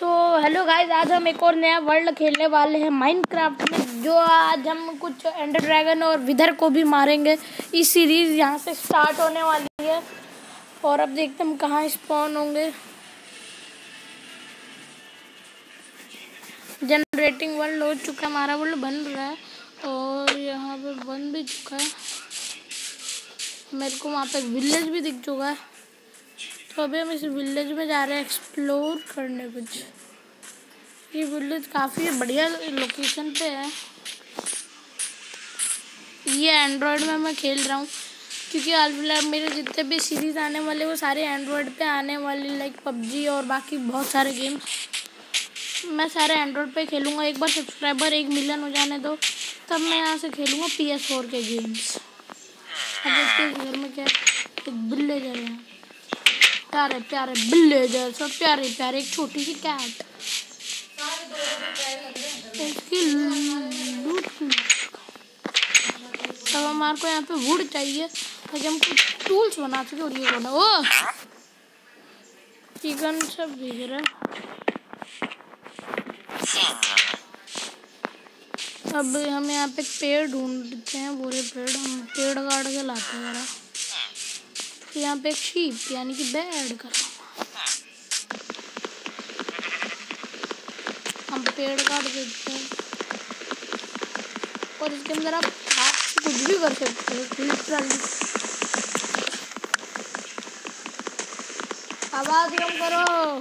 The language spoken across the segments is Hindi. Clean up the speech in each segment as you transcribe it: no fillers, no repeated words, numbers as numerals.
तो हेलो गाइस, आज हम एक और नया वर्ल्ड खेलने वाले हैं माइनक्राफ्ट में। जो आज हम कुछ एंडर ड्रैगन और विदर को भी मारेंगे। इस सीरीज़ यहाँ से स्टार्ट होने वाली है और अब देखते हम कहाँ स्पॉन होंगे। जनरेटिंग वर्ल्ड हो चुका है, हमारा वर्ल्ड बन रहा है और यहाँ पे बन भी चुका है। मेरे को वहाँ पे एक विलेज भी दिख चुका है, तो अभी हम इस विलेज में जा रहे हैं एक्सप्लोर करने कुछ। ये विलेज काफ़ी बढ़िया लोकेशन पे है। ये एंड्रॉयड में मैं खेल रहा हूँ क्योंकि हाल फिलहाल मेरे जितने भी सीरीज़ आने वाले वो सारे एंड्रॉयड पे आने वाले, लाइक पबजी और बाकी बहुत सारे गेम्स मैं सारे एंड्रॉयड पे खेलूँगा। एक बार सब्सक्राइबर 1 मिलियन हो जाने दो, तब मैं यहाँ से खेलूँगा PS4 के गेम्स। अब देखते हैं घर में क्या एक विलेजर है, प्यारे प्यारे विलेजर, सब प्यारे प्यारे। एक छोटी सी कैट, इसकी लूट। तब हमारे को यहाँ पे वुड चाहिए ताकि हम कुछ टूल्स बना सके। और ये बना ओ चिकन सब भेज रहा है। अब हम यहाँ पे पेड़ ढूंढते हैं, पूरे पेड़ हम पेड़ काट के लाते हैं जरा। तो यहाँ पे एक शीप यानी कि बैड कर हम पेड़ काट देते हैं और इसके अंदर आप हाथ से कुछ भी कर सकते हो लिटरली। आवाज़ कम करो।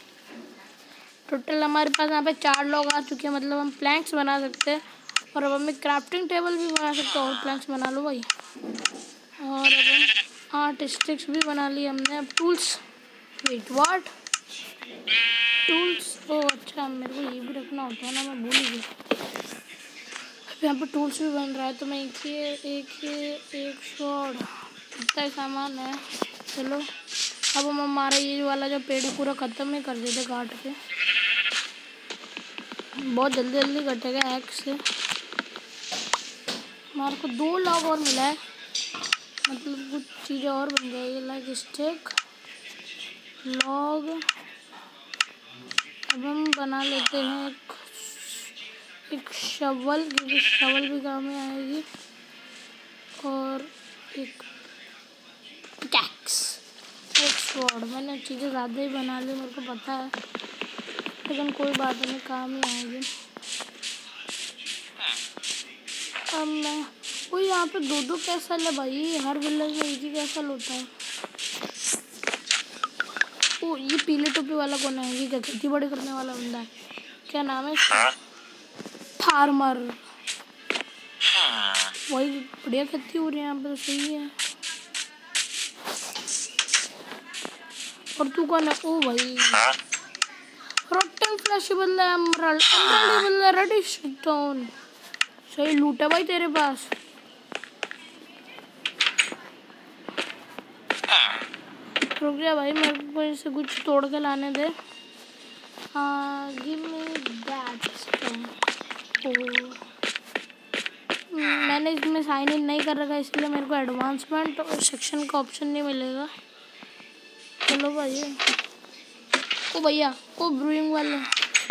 टोटल हमारे पास यहाँ पे 4 लोग आ चुके हैं, मतलब हम प्लैंक्स बना सकते हैं और अब हम एक क्राफ्टिंग टेबल भी बना सकते हैं। और प्लैंक्स बना लो भाई। और अब हम 8 स्टिक्स भी बना लिए हमने। अब टूल्स, वेट व्हाट टूल्स? ओ अच्छा, मेरे को ये भी रखना होता है ना, मैं भूल गई। अब यहाँ पे टूल्स भी बन रहा है, तो मैं एक शॉट इतना सामान है। चलो अब हम हमारा ये वाला जो पेड़ है पूरा ख़त्म ही कर देते काट के। बहुत जल्दी जल्दी कटेगा एक्स से। हमारे को 2 लॉग और मिला है, मतलब कुछ चीज़ें और बन जाएगी, लाइक स्टिक लॉग। अब हम बना लेते हैं एक शवल, क्योंकि शवल भी काम में आएगी। और एक पिकैक्स, एक स्वॉर्ड। मैंने चीज़ें ज़्यादा ही बना ली, मेरे को पता है, लेकिन कोई बात नहीं, काम ही आएगी। अब मैं वो यहाँ पे 2-2 कैसल है भाई, हर विलेज में इजी कैसल होता है। ओ ये पीले टोपी वाला कौन है? ये क्या खेती बड़ी करने वाला बंदा है? क्या नाम है इसका? फार्मर। वही बढ़िया खेती हो रही है यहाँ पे, तो सही है। और तू कौन है? ओ भाई रॉटन फ्लैश बदला है, एमराल्ड बदला रेड स्टोन। सही लूट है भाई तेरे पास। रुक जा भाई, मेरे को इसे कुछ तोड़ के लाने दे। Give me that stone. मैंने इसमें साइन इन नहीं कर रखा, इसलिए मेरे को एडवांसमेंट और सेक्शन का ऑप्शन नहीं मिलेगा। चलो भाई, ओ भैया ओ ब्रूइंग वाले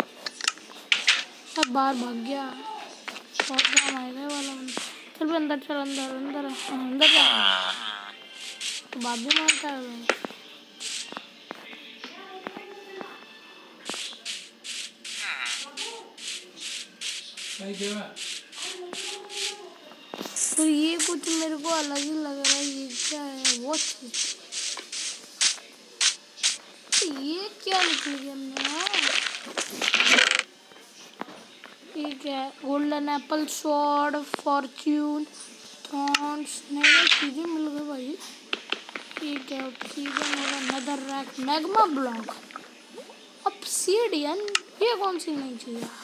सब बाहर भाग गया, बहुत काम आएगा वाला। चल भी अंदर, चल अंदर अंदर अंदर जा, तो बात भी मारता है भाई। तो ये कुछ मेरे को अलग ही लग रहा है, ये क्या है? वो ये क्या निकल गया हमने? ये क्या है? Golden apple, sword, fortune, thorns, नई चीजें मिल गई भाई। ये क्या? Obsidian, netherrack, magma block, obsidian, ये कौन सी नई चीज़ है?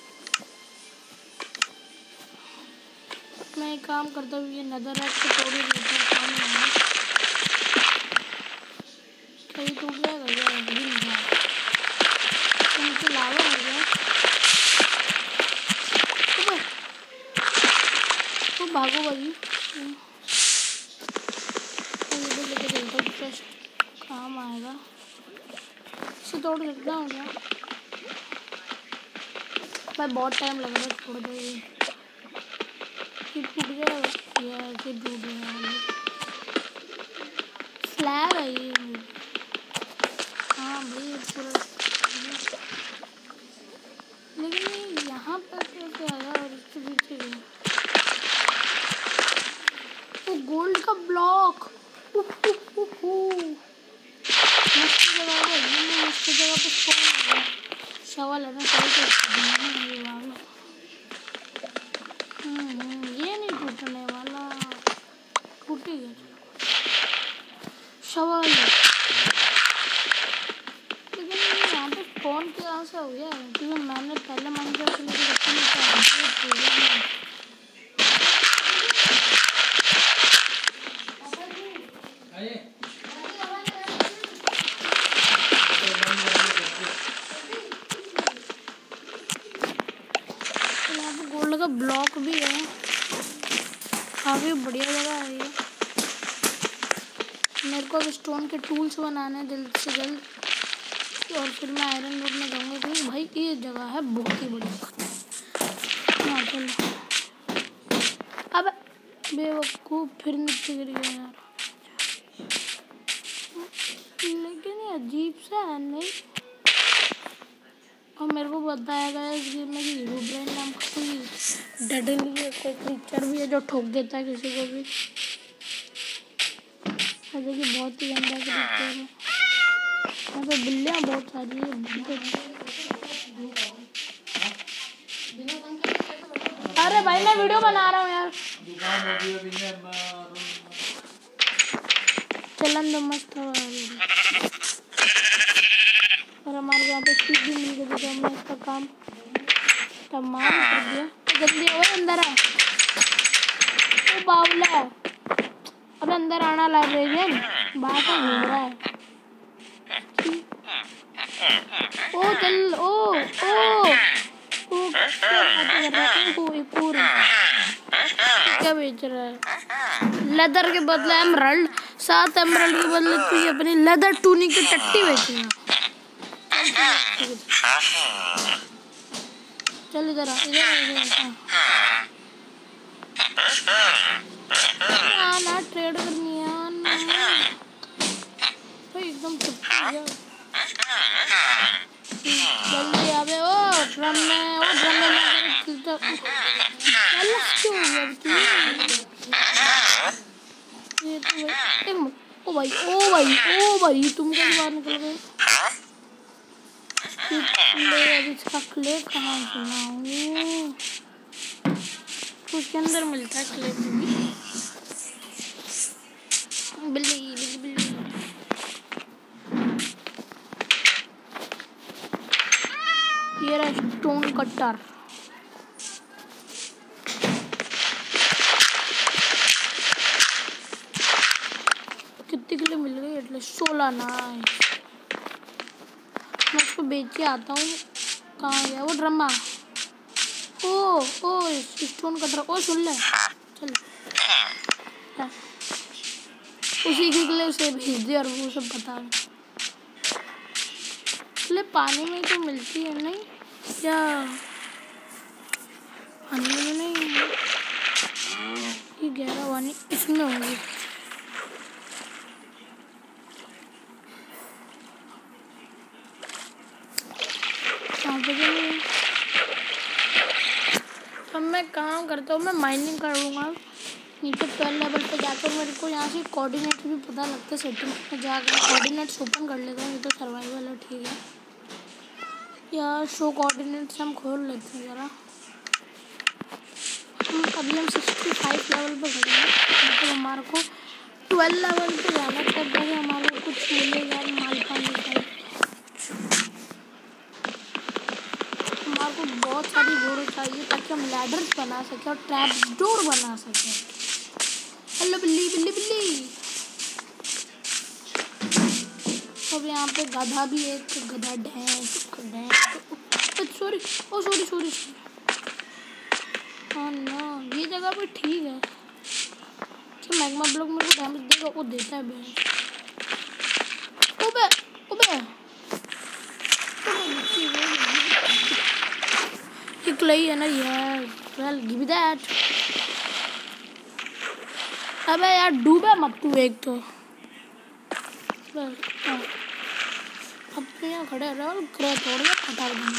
मैं एक काम करता हूँ, ये नेदर रैक को तोड़ ही देता हूँ। कहीं टूट जाएगा क्या? उनकी लावा हो गया तो भागो भाई। लेके चलता हूँ, काम आएगा। इसे तोड़ सकता हूँ क्या? भाई बहुत टाइम लग रहा है, छोड़ दो ये टूट गया यार, ये टूट गया स्लैब है ये। हाँ भाई पूरा, लेकिन ये यहाँ पर कैसे आया और इसके पीछे गया वो गोल्ड का ब्लॉक। मस्त जगह है ये, मस्त जगह पे स्पॉन सवाल है ना, सही ये वाला ये नहीं टूटने वाला, टूटेगा सवाल है। लेकिन यहाँ पे स्पॉन कहाँ से हो गया, क्योंकि मैंने पहले माइनक्राफ्ट में रखा नहीं था। गोल्ड का ब्लॉक भी है, काफ़ी बढ़िया जगह है ये। मेरे को अब स्टोन के टूल्स बनाने हैं जल्द से जल्द, और फिर मैं आयरन रोड में जाऊँगा, क्योंकि भाई ये जगह है बहुत ही बढ़िया। अब बेवकूफ़ फिर नीचे गिर गया यार, लेकिन ये अजीब सा है नहीं। और मेरे को बताया गया इस गेम में कि हीरोब्रेन नाम का कोई डेडली है, कोई क्रीचर भी है जो ठोक देता है किसी को भी, जैसे कि बहुत ही गंदा क्रीचर है। यहाँ पे बिल्लियाँ बहुत सारी है। अरे भाई मैं वीडियो बना रहा हूँ यार, चलन तो मस्त हो। और हमारे यहाँ पे स्पीड भी मिल गई, तो हमने इसका काम तमाम कर दिया। जल्दी आओ अंदर आ, ओ बावला अब अंदर आना, लाइब्रेरियन बाहर से घूम रहा है। ओ चल ओ क्या बेच रहा है? लेदर के बदले एमरल्ड, 7 एमरल्ड के बदले तू अपनी लेदर टूनिक की टट्टी बेचेगा। चल इधर आ, ना ट्रेड करनी है तो एकदम जल्दी आवे। ओ ड्रम में ओ भाई तुम कैसे बाहर निकल गए? अब इसका क्ले कहाँ बनाऊं? उसके अंदर मिलता है क्ले भी। बिल्ली ये रहा स्टोन कटर। कितने किलो मिल गए? एटलीस्ट 16 ना। मैं उसको बेच के आता हूँ। कहाँ गया वो ड्रमा? ओ स्टोन कटर। ओ सुन ले, चल उसी के लिए उसे भेज दे और वो सब बता ले। पानी में तो मिलती है नहीं क्या? पानी में नहीं, ये गहरा पानी इसमें होंगी। अब मैं काम करता हूँ, मैं माइनिंग करूँगा नीचे 12 लेवल पे जाकर। मेरे को यहाँ से कोऑर्डिनेट भी पता लगता है, सेटिंग में जाकर कोऑर्डिनेट्स ओपन कर लेता हूँ। ये तो सर्वाइवल है, ठीक है यार। शो कोऑर्डिनेट्स हम खोल लेते हैं ज़रा। अभी हम 65 लेवल पे खड़े हैं, मतलब हमारे को 12 लेवल पे जाना, तब जाके हमारे को कुछ मिलेगा माल पानी का। हमारे को बहुत सारी रोड चाहिए ताकि हम लैडर्स बना सकें और ट्रैप डोर बना सकें। हेलो बिल्ली। अब यहाँ पे गधा भी है, गधा भैंस। सॉरी हाँ ना, ये जगह पे ठीक है। तो मैग्मा ब्लॉक मेरे को डैमेज देगा, वो देता है भैंस। क्ले है ना यार। Well give me that. अबे यार डूबे मत तू एक तो। अब तो यहाँ खड़े रहे और ग्रे तोड़ के फटा देंगे।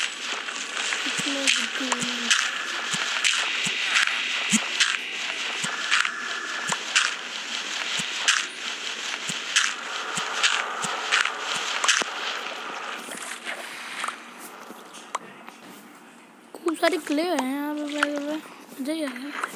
खूब सारी क्ले हैं यहाँ पे। मजा ही आ रहा है।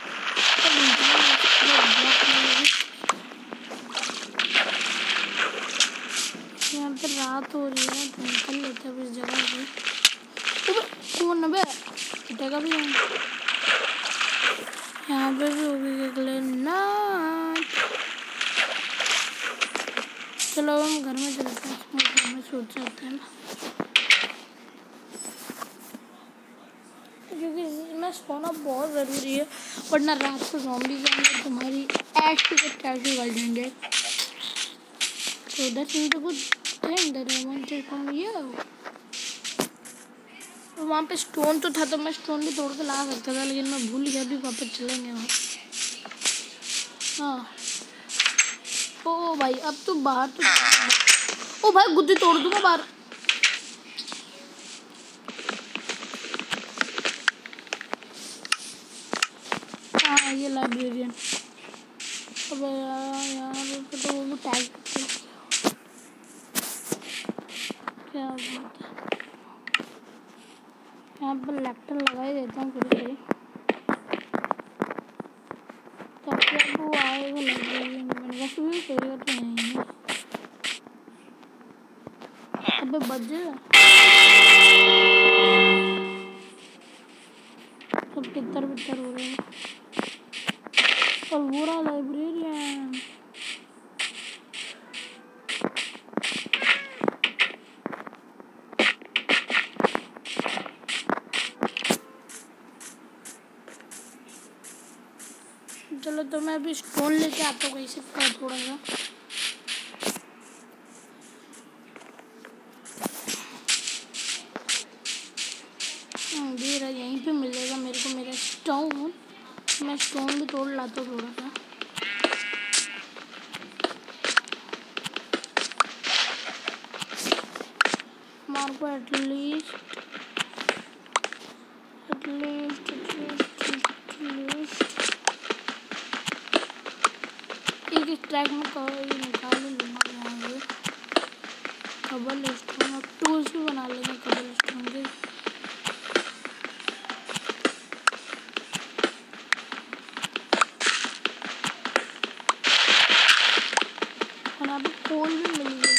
यहाँ पे रात हो रही है तो निकल लेते हैं इस जगह से। कौन है बे? पिटेगा भी यहाँ पे भी होगी क्ले ना। चलो हम घर में चलते हैं। घर में सोच जाते हैं क्योंकि इसमें सोना बहुत ज़रूरी है वरना रात को ज़ॉम्बीज़ आएंगे तुम्हारी ऐश की टैटू कर देंगे। So that's not a good thing that I wanted from you. वहाँ पे स्टोन तो था तो मैं स्टोन भी तोड़ के ला सकता था लेकिन मैं भूल गया। अभी वापस चलेंगे वहाँ। हाँ ओ भाई अब तो बाहर तो ओ भाई गुद्दी तोड़ दूँगा बाहर। हाँ ये लाइब्रेरियन। अब यार तो वो टैग क्या बात है। यहाँ पर लेक्टर लगा ही देता हूँ कभी ताकि वो आएगा लाइब्रेरियन में। वैसे भी करेगा तो नहीं है। अबे बजे सब तितर बितर हो रहे हैं और बुरा लाइब्रेरियन। चलो तो मैं अभी स्टोन लेके आता हूँ कहीं से थोड़ा सा। धीरे यहीं पे मिलेगा मेरे को मेरा स्टोन। मैं स्टोन भी तोड़ लाता हूँ थोड़ा सा। मार को एटलीस्ट एक ट्रैक में निकाल लूँगा यहाँ से कबल स्टोन। और टूल्स भी बना लेंगे कबल स्टोन के। और यहाँ पे कोल भी मिल गया।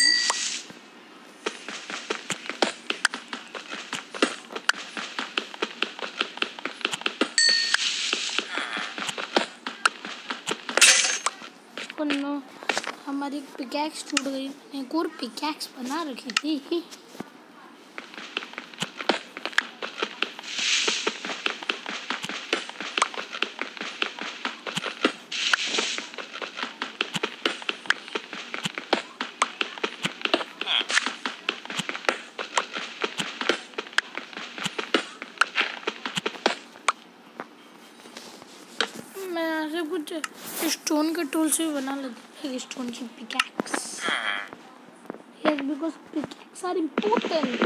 हमारी एक पिकैक्स टूट गई। मैंने एक और पिकैक्स बना रखी थी। मैं ऐसे कुछ स्टोन के टूल से भी बना लेती हूँ। स्टोन की pickaxe because pickaxe are important.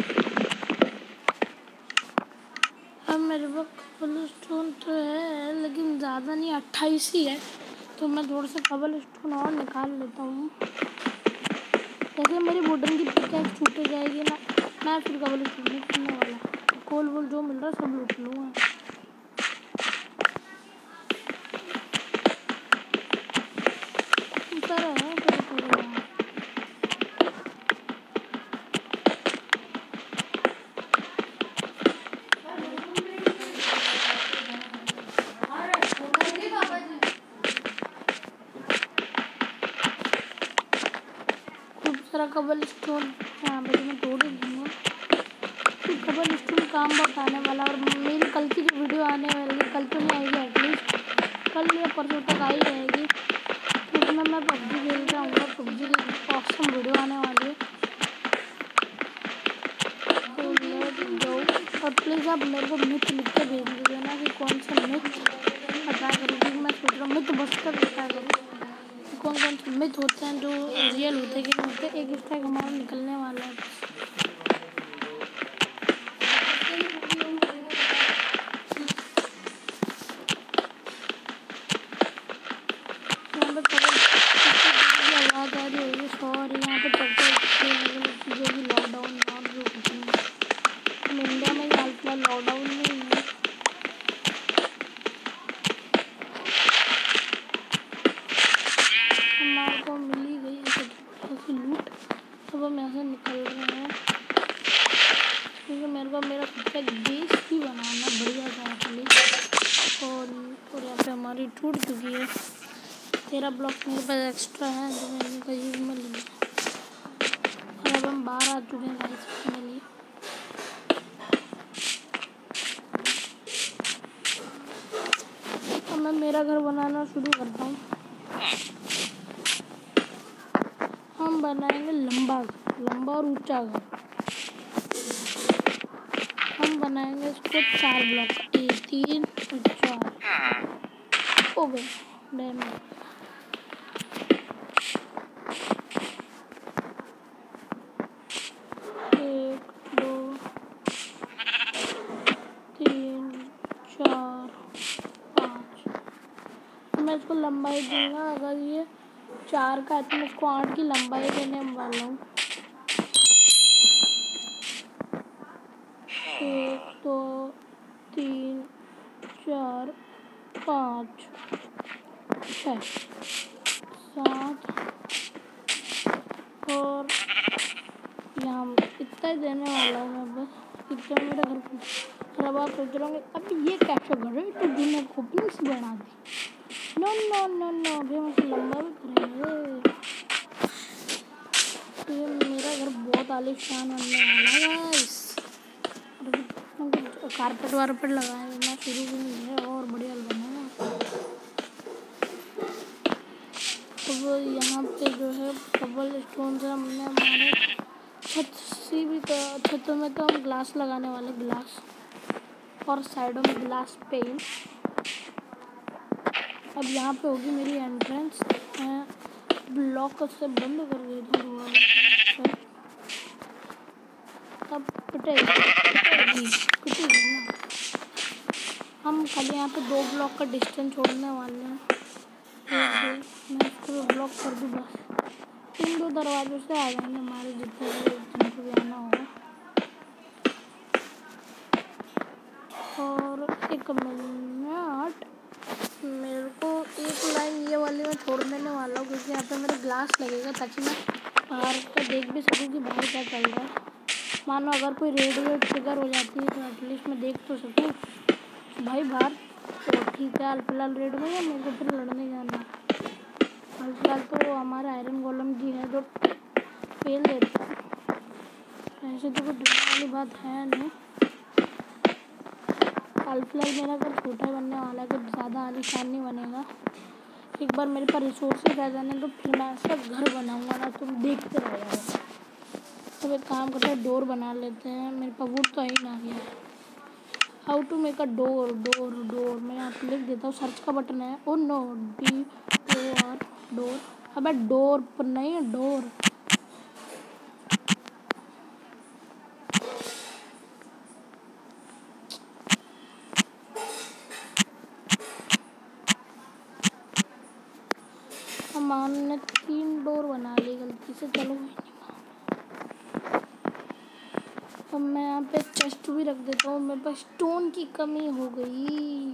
अब मेरे पास कबल स्टोन तो है लेकिन ज़्यादा नहीं 28 ही है तो मैं थोड़ा सा कबल स्टोन और निकाल लेता हूँ। जैसे मेरी वुडन की पिकैक्स छूट जाएगी ना मैं फिर कबल स्टोन नहीं करने वाला। कोल वोल जो मिल रहा है सब लूट लूँगा। कबल स्टोन यहाँ पे मैं तोड़ ही दूँगा। कबल स्टोन काम बहुत आने वाला। और मेरी कल की जो वीडियो आने वाली कल तो नहीं आएगी एटलीस्ट कल या परसों तक आ ही रहेगी क्योंकि मैं पबजी खेल रहा हूँ। पबजी की ऑसम वीडियो आने वाली है तो लेट्स गो। और प्लीज़ आप मेरे को मिथ लिख के भेज दीजिए ना कि कौन सा मिथ बता करूँ, क्योंकि मैं सोच रहा हूँ मिथ बस्टर बता करूँ कौन कौन से मिथ होते हैं जो रियल होते कि नहीं होते। एक स्टैक हमारा निकलने वाला है। यहाँ पे आवाज़ आ रही होगी, सॉरी। यहाँ पे चीज़ों की लॉकडाउन और जो कुछ नहीं, हम इंडिया में हाल फिलहाल लॉकडाउन में ही है। हमारे को मिल ही गई ऐसी लूट। अब हम यहाँ से निकल रहे हैं क्योंकि मेरे को मेरा खुद का बेस भी बनाना बढ़िया था प्लीज। और यहाँ पे हमारी टूट चुकी है। 13 ब्लॉक मेरे पास एक्स्ट्रा है जो मैंने का यूज में लिया। और अब हम बाहर आ चुके हैं गाइस फाइनली। अब मैं मेरा घर बनाना शुरू करता हूँ। हम बनाएंगे लंबा और ऊंचा घर। हम बनाएंगे इसको 4 ब्लॉक का, 1 3 4। हो गए डैमेज। मैं इसको लंबाई दूंगा। अगर ये 4 का है तो मैं इसको 8 की लंबाई देने वाला हूँ। 1 2 3 4 5 6 7 और यहाँ इतना ही देने वाला हूँ मैं बस। इतना मेरे घर को। और अब आप सोच रहे होंगे अब ये कैसे कर रहे हो, तो दिन में ओपनिंग से बना दी। नो नो नो नो, अभी हम इसे लंबा भी करेंगे। तो ये मेरा घर बहुत आलीशान बनने वाला है गाइस। कारपेट वारपेट लगाए देना शुरू भी नहीं है और बढ़िया बनेगा। अब यहाँ पे जो है कबल स्टोन से हमने हमारे छतों में तो हम ग्लास लगाने वाले, ग्लास और साइडों में ग्लास पेन। अब यहाँ पे होगी मेरी एंट्रेंस। ब्लॉक से बंद कर देता हूँ। अब पिटेगी ना। हम खाली यहाँ पे 2 ब्लॉक का डिस्टेंस छोड़ने वाले हैं। मैं इसको ब्लॉक कर दूँ बस। इन 2 दरवाजों से आ जाएंगे हमारे जिनको भी आना होगा। और 1 मिनट, मेरे को एक लाइन ये वाली मैं छोड़ देने वाला हूँ क्योंकि यहाँ पे मेरा ग्लास लगेगा ताकि मैं बाहर का देख भी सकूँ कि बाहर क्या चल रहा है। मानो अगर कोई रेड वेड ट्रिगर हो जाती है तो एटलीस्ट मैं देख तो सकूँ भाई बाहर। तो ठीक है, फिलहाल रेड में है, मेरे को फिर लड़ने जाना। फिलहाल तो हमारे आयरन गोलम जी है जो फेल देता है। ऐसे तो कोई डरने वाली बात है नहीं। फिलहाल मेरा घर छोटा बनने वाला है, कुछ ज़्यादा आलीशान नहीं बनेगा। एक बार मेरे पास रिसोर्सेज आ जाने तो फिर मैं ऐसा घर बनाऊंगा ना तुम देखते रह जाओगे। तो एक काम करते हैं, डोर बना लेते हैं। मेरे पास वुड तो ही ना गया। How to make a door. मैं यहाँ पे लिख देता हूँ, सर्च का बटन है। Oh no, DOR door. अबे डोर पर नहीं है, डोर। हमने 3 डोर बना ली गलती से, चलो। अब मैं यहाँ पे चेस्ट भी रख देता हूँ। मेरे पास स्टोन की कमी हो गई।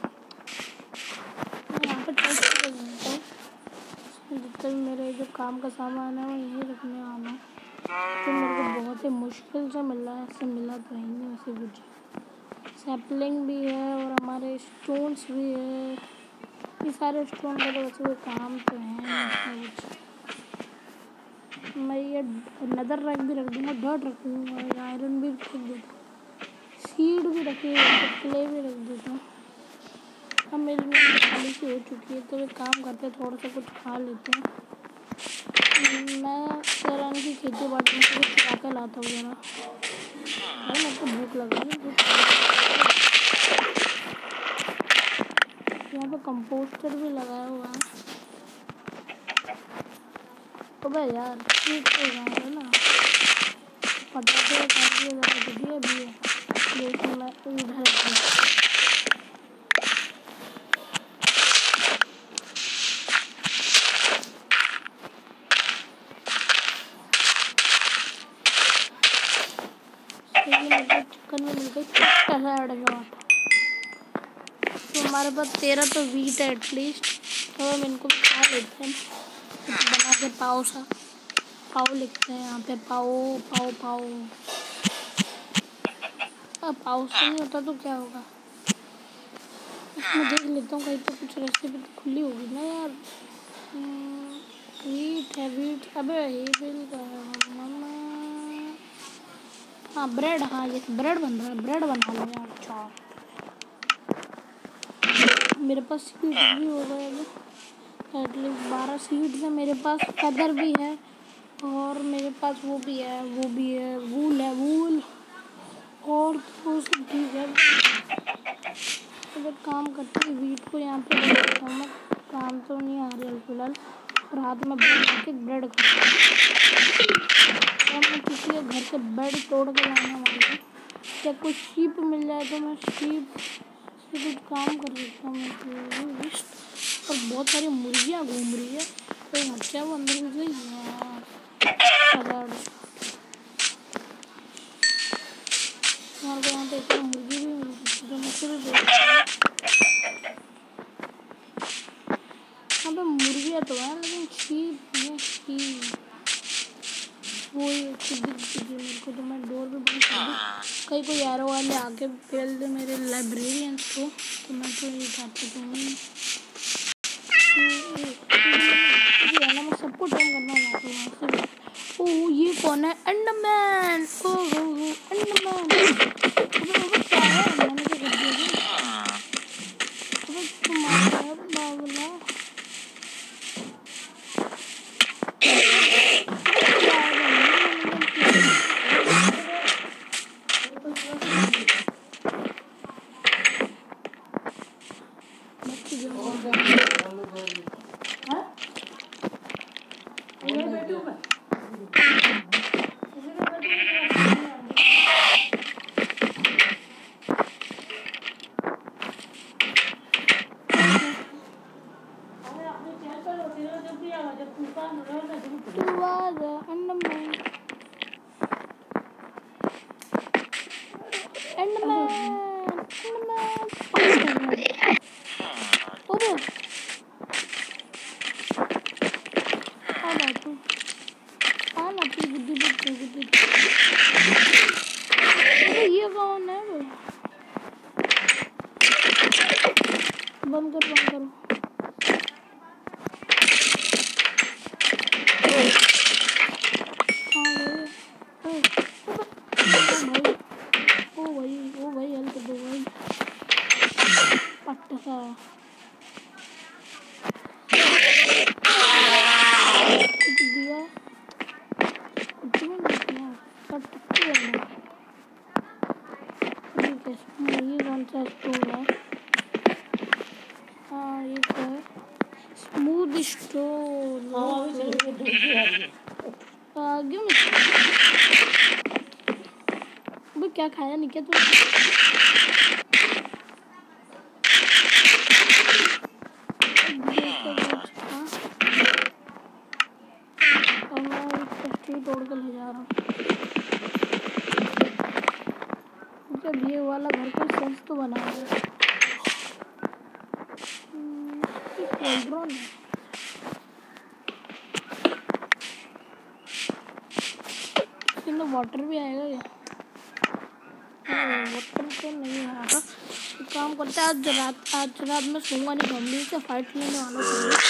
मैं यहाँ पे चेस्ट रख देता हूँ। जितना भी मेरे जो काम का सामान है वो यहीं रखने वाला हूँ। तो मेरे को बहुत ही मुश्किल से मिल रहा है, ऐसे मिला तो है नहीं वैसे कुछ। सैपलिंग भी है और हमारे स्टोन्स भी है। ये सारे स्टोन का तो वैसे कोई काम तो है कुछ। मैं ये नदर रैक भी रख दूँगा, डर्ट रख दूँगा, आयरन भी रख देता हूँ, सीड भी रखी है, क्ले भी रख देता हूँ। अब मेरी नींद खाली सी हो चुकी है तो एक काम करते हैं, थोड़ा सा कुछ खा लेते हैं। मैं जरा की खेती बाड़ी से कुछ खा के लाता हूँ जरा। अरे मेरे को भूख लग रही है। यहाँ पे कंपोस्टर भी लगाया हुआ है। अबे यार ठीक हो जाएगा ना, पटाखे काफी ज़्यादा दिए भी है, लेकिन मैं इधर चिकन में मिल गई सैलड शॉट। तो हमारे पास 13 तो वीट है एटलीस्ट, तो हम इनको खा लेते हैं। बना के पाव सा, पाव लिखते हैं यहाँ पे, पाव पाव पाव। पाव से नहीं होता तो क्या होगा, इसमें देख लेता हूँ कहीं तो कुछ रेसिपी तो खुली होगी ना यार। वीट है वीट, अबे ये बिल का है। हाँ ब्रेड, हाँ ये ब्रेड बन रहा है, ब्रेड बना लो यार। अच्छा मेरे पास सीड भी हो गए एटलीस्ट 12 सीड्स है मेरे पास, फेदर भी है और मेरे पास वो भी है वूल है वूल, और तो सब ठीक है। अगर काम करते हैं वीट को यहाँ पे रख देता हूँ मैं, काम तो नहीं आ रही फिलहाल, और हाथ में ब्रेड खाता हूँ। मैं किसी के घर से ब्रेड तोड़ के लाने वाली हूँ, क्या कुछ शीप मिल जाए तो मैं शीप से कुछ काम कर सकता हूँ। और बहुत सारी मुर्गियाँ घूम रही है, तो बच्चा वो अंदर घुस गई यार। हमारे को यहाँ पे एक मुर्गी भी मिल सकती है, मुझसे भी देख यहाँ पे मुर्गियाँ तो है लेकिन शीप है, शीप वो दिख मेरे को, तो मैं डोर पे बंद कर दूँ, कहीं कोई एरो वाले आके फेल दे मेरे लाइब्रेरियंस को, तो मैं तो ये चाहता तो नहीं ना, मैं सबको टर्न करना चाहता हूँ वहाँ से। ओह ये कौन है, एंडरमैन, ओह एंडरमैन, क्या है मैंने तो कर दिया, तुम्हारा बावला ये कौन है, बंद करो ओ भाई हेल्प दो भाई, पट्टा कुछ दिया कुछ भी नहीं दिया, ठीक है। ये कौन सा स्टोन है, हाँ ये क्या है, स्मूथ स्टोन, आगे में क्या खाया नहीं क्या तू, तोड़ कर ले जा रहा हूँ। जब ये वाला घर का सेंस तो बना है, कोल्ड्रॉन है, इसमें वाटर भी आएगा क्या, वाटर तो नहीं आ रहा। काम करते हैं आज रात में सोऊंगा नहीं, फैमिली से फाइट लेने वाला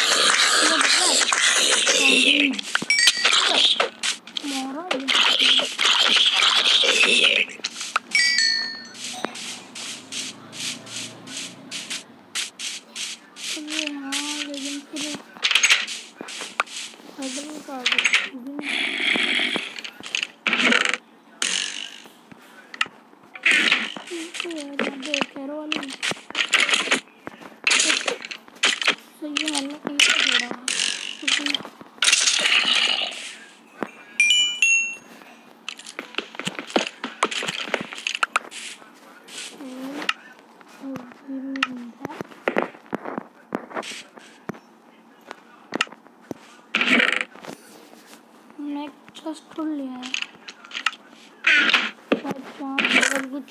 लेकिन फिर कैरो वाली सही है, मतलब एक जोड़ा मैं जस्ट लिया है अगर कुछ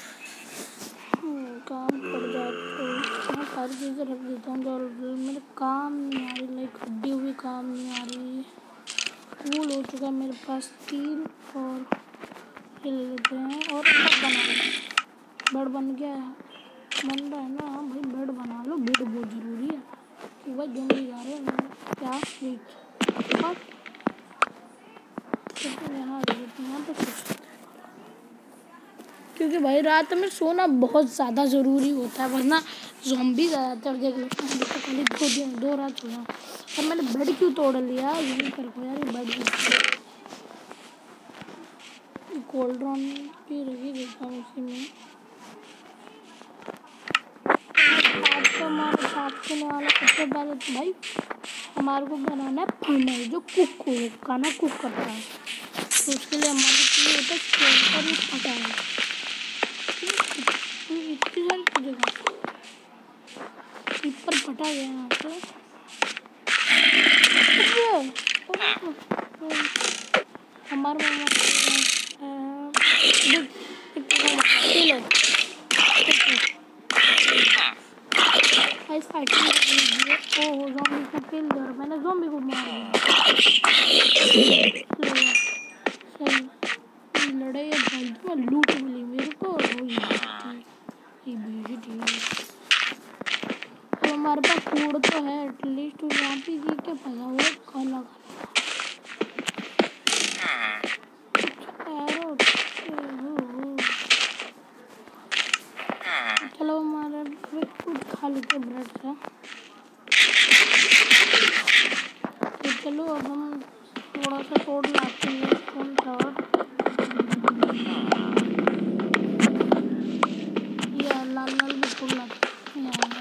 काम पड़ जाए तो मैं सारी चीज़ें रख देता हूँ जो मेरे काम नहीं आ रही, लाइक हड्डी हुई काम नहीं आ रही। फूल हो चुका है मेरे पास 3 और ये ले लेते हैं और बेड बन गया है, बन रहा है ना। हाँ भाई बेड बना लो, बेड बहुत ज़रूरी है कि भाई जल्दी जा रहे हैं क्या और यहाँ पे कुछ, क्योंकि भाई रात में सोना बहुत ज़्यादा ज़रूरी होता है वरना ज़ॉम्बी ज़्यादातर देख लेते हैं। तो खाली 2 रात हो गया और मैंने बेड क्यों तोड़ लिया यही कर को यार। बेड कोल्ड ड्रॉन भी रखी देता हूँ उसी में। हमारे साथ करने वाला सबसे पहले तो भाई हमारे को बनाना है फर्नल जो कुक हो खाना कुक करता है, तो उसके लिए हमारे चाहिए होता है फटा है इतनी सारी जगह ऊपर फटा गया यहाँ पे। हमारे ज़ॉम्बी को किल कर, मैंने ज़ॉम्बी को मार दिया। सही लड़ाई है भाई, तो लूट मिली मेरे को तो हमारे पास फूड तो है एटलीस्ट, यहाँ पे जी क्या पता वो काला चलो हमारा कुछ खा लेते ब्रेड से। तो चलो अब हम थोड़ा सा तोड़ लाते हैं कौन सा ये लाल भी तोड़ लाते हैं।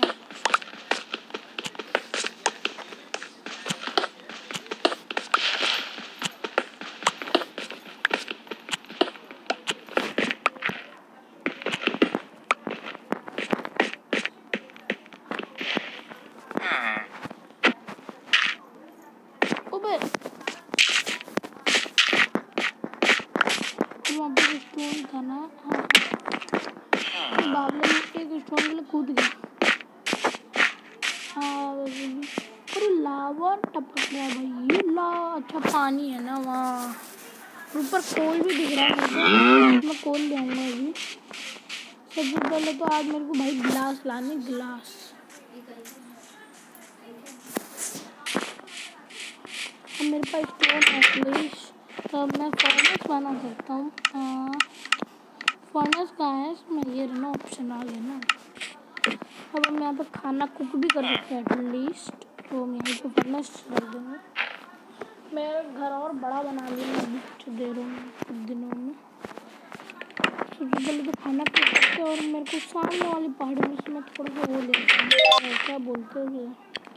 वहाँ पे स्टोन था ना, बाबले में एक स्टोन के लिए कूद गया। हाँ अरे लावा टपक गया भाई, ये अच्छा पानी है ना वहाँ, ऊपर कोल भी दिख रहा है। मैं कोल ले आऊँगा अभी। सबसे पहले तो आज मेरे को भाई गिलास लाने, गिलास मेरे पास स्टोन है प्लीज, तो मैं फर्नेस बना सकता हूँ। फर्नेस कहाँ है इसमें, ये ना ऑप्शन आ गया ना। अब हम यहाँ पे खाना कुक भी कर सकते हैं एटलीस्ट, तो हम यहाँ पे फर्नेस रख देंगे। मैं घर और बड़ा बना लूँगा अभी कुछ देरों में, कुछ दिनों में। सबसे पहले तो खाना कुक करते और मेरे को सामने वाली पहाड़ी में से मैं थोड़ा सा वो लेता हूँ, क्या बोलते हैं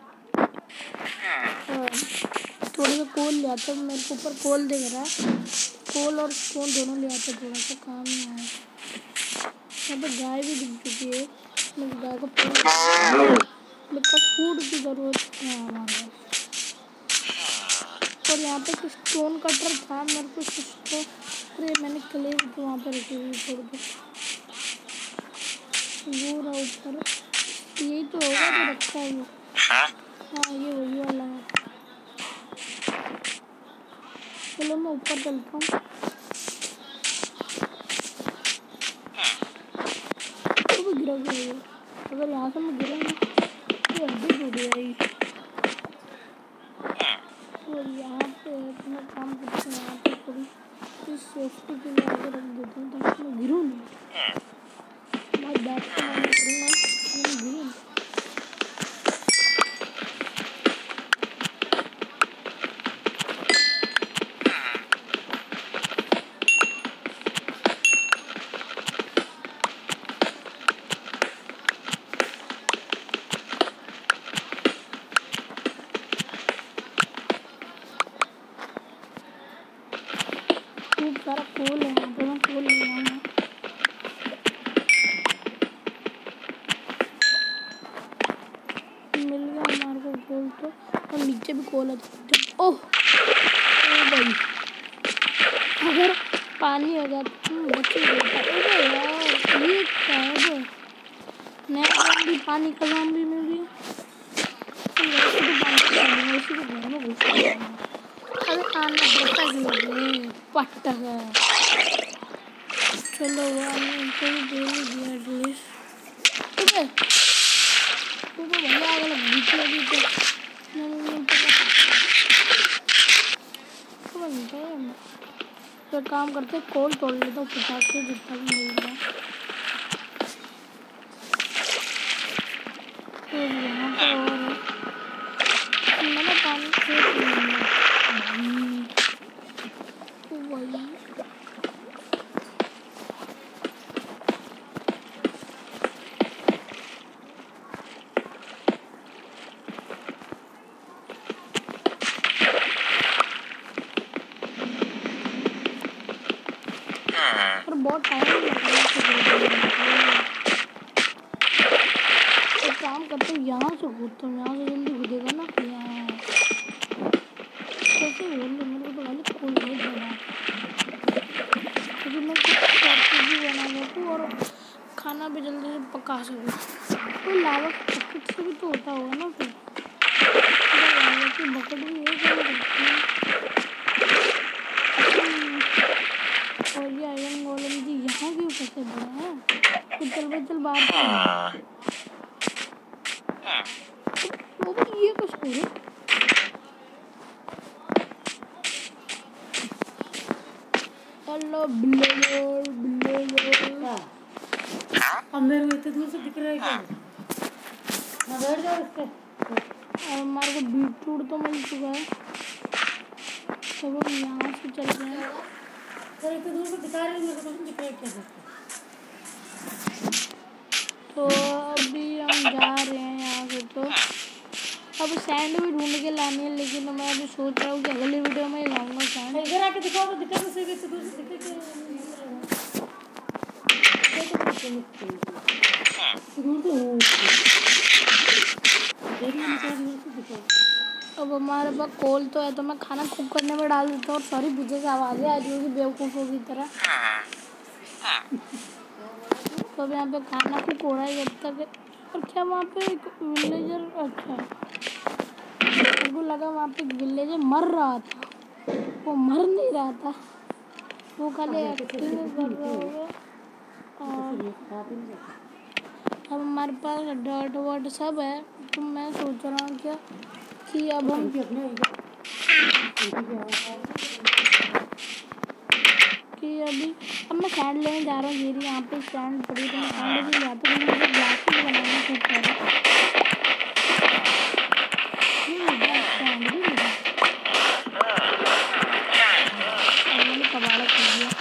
थोड़ा सा कोल ले आता हूँ। मेरे को ऊपर कोल दिख रहा है, कोल और स्टोन दोनों ले आते थोड़ा सा काम नहीं आया। यहाँ पे गाय भी दिख चुकी है, मैं गाय को मेरे पास फूड की ज़रूरत है हमारे पास। और यहाँ पे कुछ स्टोन कटर था मेरे को कुछ, अरे मैंने क्ले तो वहाँ पे रखी हुई छोड़ दो, वो रहा ऊपर, यही तो होगा जो रखा है वो। हाँ ये वही वाला है। चलो मैं ऊपर चलता हूँ। तो भी गिरा गया, अगर यहाँ से मैं गिरा ना तो हड्डी टूट जाएगी। और यहाँ पे अपना काम करते हैं, यहाँ पे थोड़ी सेफ्टी के लिए आगे रख देता हूँ ताकि मैं गिरूँ नहीं। मैं बैठ के मैं करूँगा, मैं गिरूँ नहीं। कोल है यहाँ पे, मैं कोल ले आऊँगा। मिल गया हमारे को कोल तो, और नीचे भी कोल है। ओह भाई, अगर पानी हो जाता बच्चे यार, ये क्या है? नया भी पानी का ज़ॉम्बी में भी वैसे तो पानी वैसे तो घर में घुस गया। अरे आना देखा कि पट्ट है। चलो इनको भी दे ही दिया एटलीस्ट। तो भैया अगर बीच लगी तो काम करते कोल तोड़ लेता हूँ फटाक से जितना भी मिल रहा है। तो यहाँ पे और मैंने पानी से वही पर बहुत टाइम तो काम करते हैं। यहाँ से कूदता हूँ, यहाँ से जल्दी कूदेगा ना। यहाँ कैसे बोल रहे मेरे को तो खाली कोल नहीं बना, क्योंकि मैं कुछ भी बना सकूँ और खाना भी जल्दी से पका सकूँ। तो लावा के बकेट से भी तो होता होगा ना फिर, लावा की बकेट भी है क्या करती है। और ये आयरन गोलम जी यहाँ क्यों फंसे पड़े हैं? तो चल बाहर वो भी ये कुछ हो रहा। हेलो अब मेरे को इतने दूर से दिख रहा है क्या? मैं बैठ जाऊँ इस पे। हमारे को बीटरूट तो मिल चुका है, तो हम यहाँ से चल रहे हैं। सर इतने दूर से दिखा रहे हैं, मेरे को दिख रहा है क्या? तो अभी हम जा रहे हैं यहाँ से। तो अब सैंड भी ढूंढ के लानी है, लेकिन मैं अभी सोच रहा हूँ कि अगली वीडियो में ही लाऊंगा सैंड। इधर आके दिखाओ तो दिखा तो सही, इतने दूर से दिखे क्या? अब हमारे पास कोल तो है, तो मैं खाना कुक करने में डाल देता हूँ। और सॉरी पीछे से आवाज़ें आ रही होगी बेवकूफ़ों की तरह। तो अब यहाँ पे खाना कुक हो रहा है जब तक। और क्या वहाँ पे एक विलेजर, अच्छा मेरे को लगा वहाँ पे एक विलेजर मर रहा था, वो मर नहीं रहा था, वो खाली एक्टिंग कर रहा होगा। और अब हमारे पास डॉट वॉट सब है, तो मैं सोच रहा हूँ क्या कि अब हम अब मैं सैंड लेने जा रहा हूँ। ये यहाँ पे सैंड पड़ी, तो मैं सैंड भी लाता हूँ। मुझे ग्लासेस बनाना खूब प्यारा सैंड भी मिला, मैंने कबाड़ा कर दिया।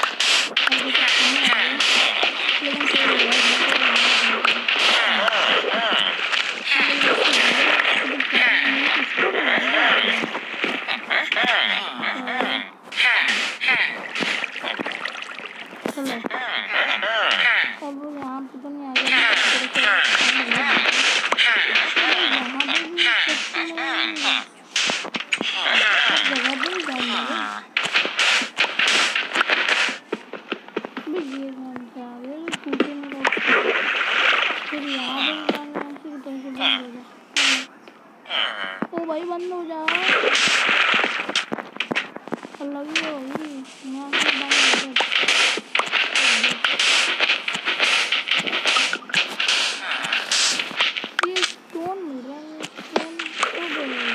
अब यहाँ पे तो नहीं आ गया, जगह पे ही जाएंगे। ये घंटे आ गए टूटे मेरा, फिर यहाँ पे जाना फिर कैसे बंद हो जाए। ओ भाई बंद हो जा, लगी है भाई यहाँ से बंद हो जाए। ये स्टोन मिल रहा है, स्टोन तो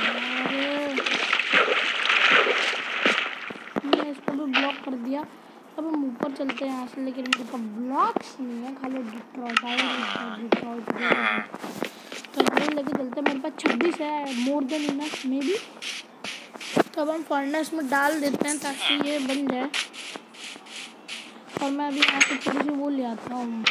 मैंने इसको भी ब्लॉक कर दिया। अब हम ऊपर चलते हैं यहाँ से, लेकिन मेरे पास ब्लॉक्स नहीं है, खाली डिट्रॉइट तो नहीं लेके चलते। मेरे पास 26 है, more than enough maybe. तो अब हम फर्नेस में डाल देते हैं ताकि ये बन जाए। और मैं अभी यहाँ से थोड़ी सी वो ले आता हूँ।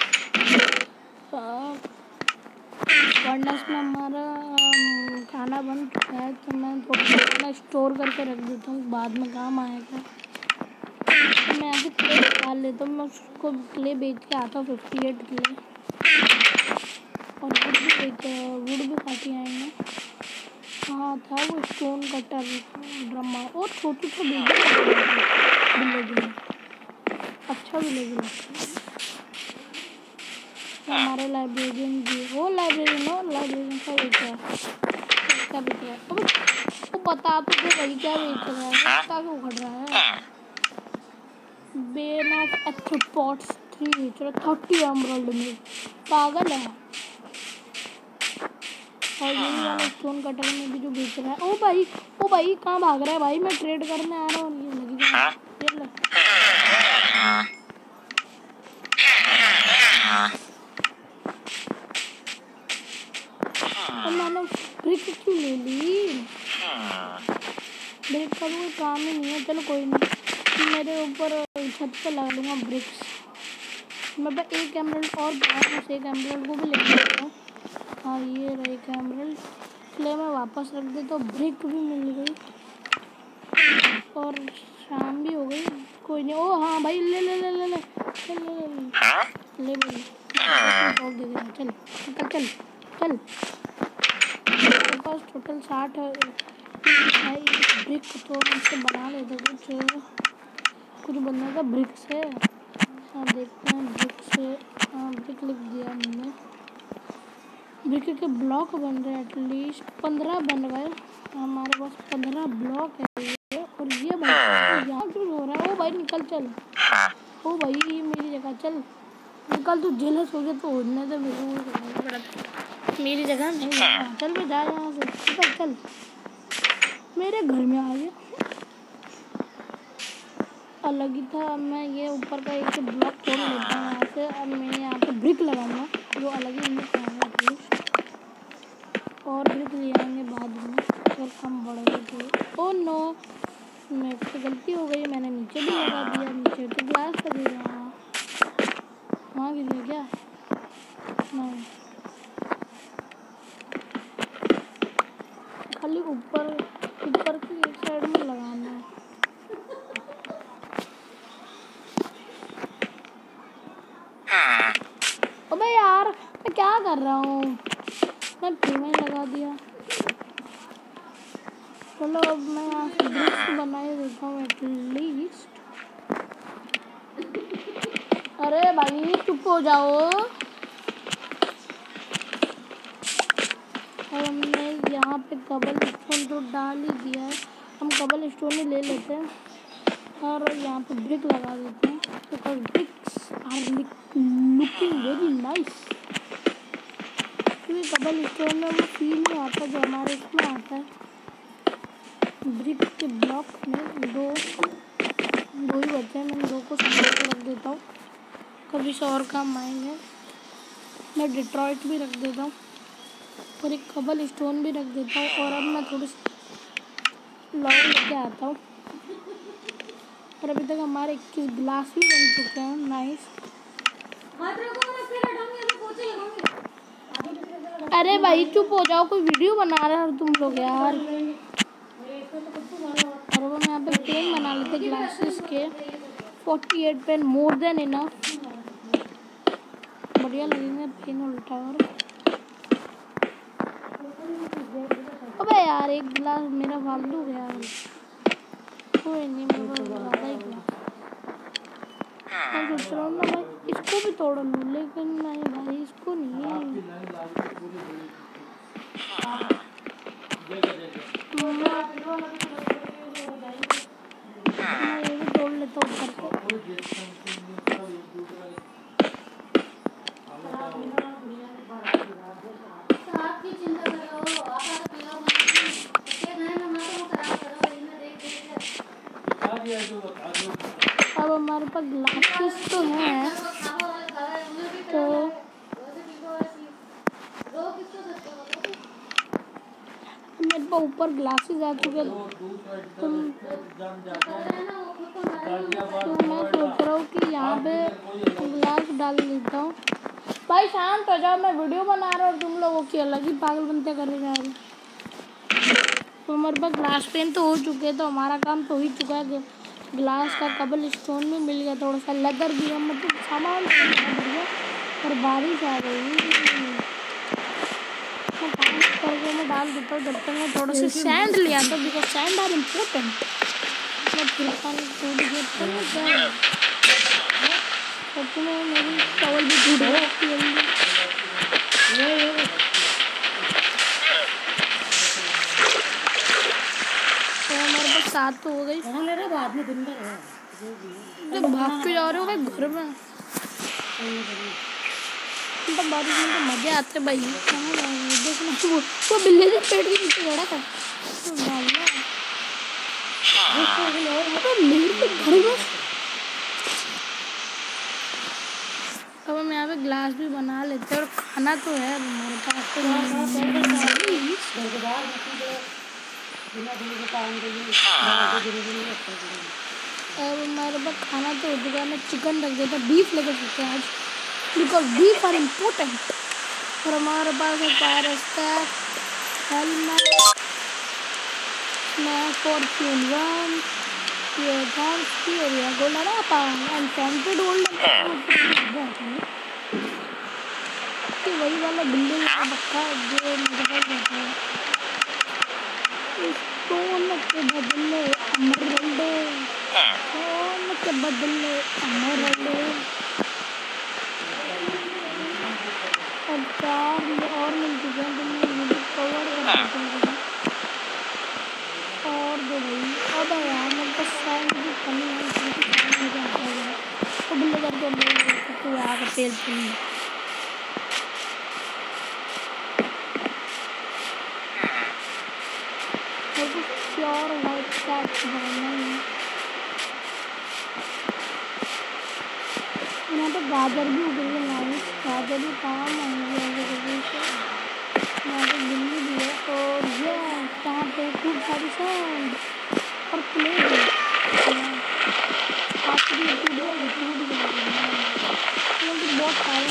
फर्नेस में हमारा खाना बन चुका है, तो मैं थोड़ा खाना स्टोर करके रख देता हूँ, बाद में काम आएगा। मैं यहाँ से देता हूँ, मैं उसको क्ले बेच के आता हूँ 58 क्ले, और वुड भी काफ़ी आएंगे। हाँ था वो स्टोन कटर ड्रम, और छोटी सी विलेज में अच्छा विलेज लगता है। हमारे लाइब्रेरियन भी, वो लाइब्रेरियन का बेच रहा है, क्या बेच रहा है? अब वो बता तो दे भाई क्या बेच रहा है, क्या क्यों उखड़ रहा है? बेन ऑफ एथ्रोपॉड्स 3 बेच रहा है 30 एमराल्ड में, पागल है। और यही वाला स्टोन कटर में भी जो बेच रहा है, ओ भाई कहाँ भाग रहा है भाई? मैं ट्रेड करने आ रहा हूँ, ये लगी ये लग। और मैंने ब्रिक क्यों ले ली? ब्रिक का कोई काम ही नहीं है। चलो कोई नहीं, मेरे ऊपर छत पे लगा लूँगा ब्रिक्स। मैं बस एक एमराल्ड और बाहर उस एक एमराल्ड को भी ले लेता हूँ। हाँ ये रहा एक एमराल्ड, इसलिए मैं वापस रख देता हूँ। ब्रिक भी मिल गई और शाम भी हो गई। कोई नहीं, ओ हाँ भाई ले ले ले ले ले चल ले ले ले ले भाई, और दे देना। चल निकल, चल चल। मेरे पास टोटल 60 है ब्रिक, तो इससे बना लेते कुछ बनने का ब्रिक से। हाँ देखते हैं ब्रिक से। हाँ ब्रिक लिख दिया हमने। ब्रिक के ब्लॉक बन रहे हैं, एटलीस्ट 15 बन गए हमारे पास, 15 ब्लॉक है ये। और ये भाई यहाँ क्यों हो रहा है? ओ भाई निकल चल, ओ भाई मेरी जगह चल निकल, तू जेलस हो गया तो होने दे, मेरी जगह नहीं है। चल मैं जा यहाँ से, निकल चल, मेरे घर में आ गया। अलग ही था। मैं ये ऊपर का एक ब्लॉक तोड़ लेता हूँ यहाँ से, अब मैं यहाँ पे ब्रिक लगाऊंगा जो अलग ही नहीं खाऊंगा एटलीस्ट, और ब्रिक ले आएंगे बाद में जब हम बढ़ गए। ओ नो, मेरे से गलती हो गई, मैंने नीचे भी लगा दिया। नीचे तो ग्लास लगेगा, वहाँ गिर गया क्या? नहीं, खाली ऊपर की एक साइड में लगाना है। अबे यार मैं क्या कर रहा हूँ? मैं फ्री में लगा दिया। चलो अब मैं यहाँ से ब्रिक्स बना ही देता हूँ एटलीस्ट। अरे भाई चुप हो जाओ। और हमने यहाँ पे कबल स्टोन तो डाल ही दिया है, हम कबल स्टोन ही ले लेते हैं और यहाँ पे ब्रिक लगा देते हैं, because bricks are looking very nice. क्योंकि कबल स्टोन में वो फील नहीं आता जो हमारे इसमें आता है। ब्रिक के ब्लॉक में दो ही बचे हैं, मैं 2 को संभाल के रख देता हूँ, कभी से और काम आएंगे। मैं डिट्रॉइट भी रख देता हूँ और एक कबल स्टोन भी रख देता हूँ। और अब मैं थोड़ी सी लॉन्ग लेके आता हूँ। और अभी तक हमारे 21 ग्लास भी बन चुके हैं, नाइस। अरे भाई चुप हो जाओ, कोई वीडियो बना रहा है तुम लोग यार। और वो मैं यहाँ पे पेन बना लेते ग्लासेस के, 48 पेन मोर देन इनफ, बढ़िया लगेंगे पेन उल्टा। और अबे यार एक गिलास मेरा फालतू गया, कोई नहीं, मेरे को ज़्यादा ही गिलास। मैं सोच रहा हूँ ना भाई इसको भी तोड़ लूँ, लेकिन नहीं भाई इसको नहीं, मैं ये भी तोड़ लेता हूँ ऊपर से। अब हमारे पास ग्लासेस तो हैं, तो मेरे पास ऊपर ग्लासेस आ चुके हैं, तो मैं सोच रहा हूँ कि यहाँ पे ग्लास डाल देता हूँ। भाई शांत हो जाओ, मैं वीडियो बना रहा हूँ और तुम लोगों की अलग ही पागल बनते कर जा रहे। तो हमारे पास ग्लास पेन तो हो चुके हैं, तो हमारा काम तो हो ही चुका है ग्लास का कबल स्टोन भी मिल गया, थोड़ा सा लेदर दिया, मतलब सामान बढ़िया। और बारिश आ गई, मैं काम करके मैं डाल देता हूँ। जब तक मैं थोड़ा सा सैंड ले आता हूँ, बिकॉज सैंड आर इम्पोर्टेंट। मैं तिरपाल टूट गया सच में, मेरी टॉवल भी टूट गई। तो हमारे पास 7 तो हो गई। ले रहा बाद में दिन भर जब भाग के जा रहे हो भाई घर में, तो बारिश में तो मजे आते भाई। कहाँ जाएंगे देखना, वो बिल्ली के पेड़ के नीचे खड़ा था तो डालना मेरे घर में। अब हम यहाँ पे ग्लास भी बना लेते हैं, और खाना तो है हमारे पास। अब हमारे पास खाना तो हो चुका, मैं चिकन रख देता, बीफ लेकर चलते हैं आज, बिकॉज बीफ आर इम्पोर्टेंट। और हमारे पास है फायर स्टैक, हेलमेट, मैं फॉर्च्यून 1, ये थॉर्ची और ये गोल्डन एप्पल एंड सेंटेड गोल्डन। वही वाला बिल्डिंग का पक्का जो मेरे पास रहता है, स्टोन के बदले एमरल्ड, स्टोन के बदले एमरल्ड। और 4 और मिल चुके हैं, तो मैं ये भी कवर कर देता हूँ। और दो भाई, अब यार मेरे पास सैंड की कमी है, क्योंकि सैंड मुझे आता है तो बिल्ले करके तो यहाँ का तेल चुनी। मेरे को प्योर वाइट कैट बनाना है। यहाँ पे गाजर भी उग रही है, नाइस गाजर भी काम आएंगे यहाँ पे बिल्ली भी है। और ये यहाँ पे खूब सारी सैंड और क्ले भी बहुत सारे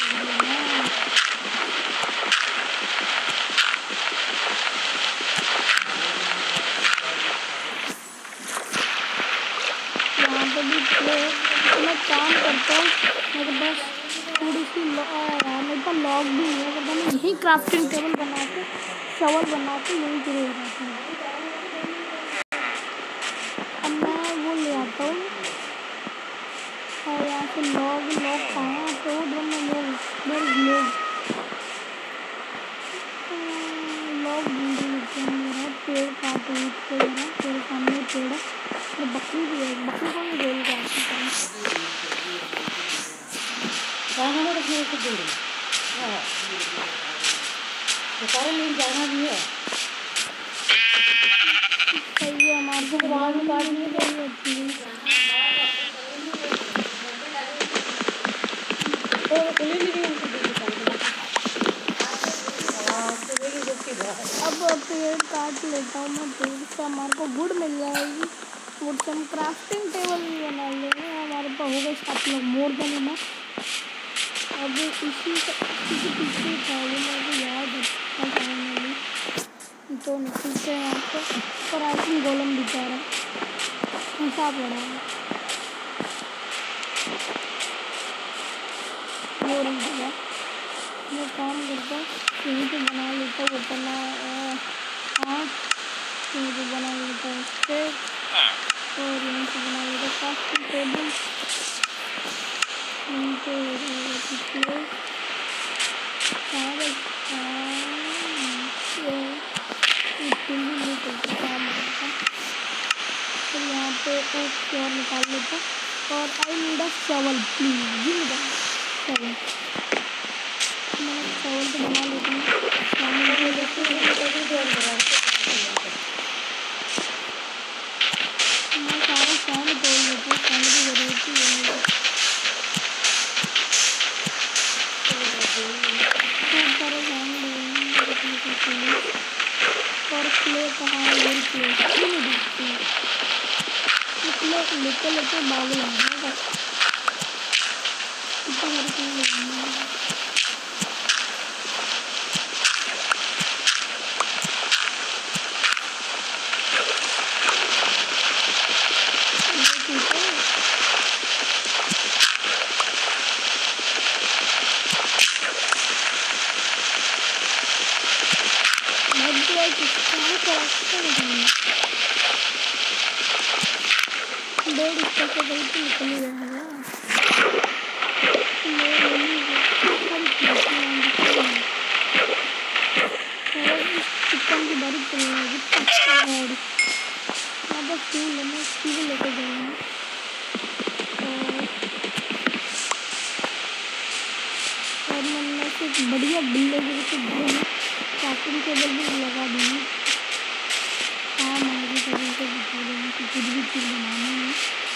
यहाँ पे भी क्ले। तो मैं काम करता हूँ, मेरे पास थोड़ी सी मेरे पास लॉग भी नहीं है, तो मैं यही क्राफ्टिंग टेबल बना के शवल बना के यहीं शुरू हो जाता हूँ। अब मैं वो ले आता हूँ और यहाँ से लॉग खाया तो ड्रम में लोग पेड़ काटे पेड़ सामने पेड़ है, तो बकरी भी है, बकरी को भी गोल काटती है। सारे लोग जाना भी है, सही है। हमारे को बाहर भी काटनी चाहिए अब पेड़ काट लेता हूँ मैं, पेड़ से हमारे को वुड मिल जाएगी, वुड से हम क्राफ्टिंग टेबल भी बना लेंगे। हमारे पास हो गए 7 लोग, मोर देन इनफ। अब इसी पीछे था वो, मेरे को याद है तो निकलते हैं यहाँ पे। और आई थिंक गोलम बेचारा फंसा पड़ा है, वो रह गया। मैं काम करता हूँ, यहीं पे बना लेता हूँ अपना यहीं पे बना लेता हूँ स्टेक, और यहीं पे बना लेता हूँ क्राफ्टिंग टेबल। यहीं पे फिर यहाँ पे एक और निकाल लेता हूँ। और I need a shovel, please give me the shovel. मैं शवल तो बना लेती हूँ। मैं सारा सैंड तोड़ लेती हूँ, सैंड की जरूरत ही है। खूब सारे सैंड और क्ले कहाँ है, वेरी क्ले नहीं दिखती है, क्ले लेते लेते बाल लगाएगा इतना सारे क्ले लगाएगा। डेढ़ इसका तो गई तो निकल ही जाएगा। चिकन की बारी चल रही है, बस फूल है ना, सीधे लेकर जाएंगे। और मैंने से बढ़िया बिल्ले के कार्टून टेबल भी लगा देंगे। हाँ मैं भी कभी से बता देंगे कि कुछ भी चीज़ बनानी है।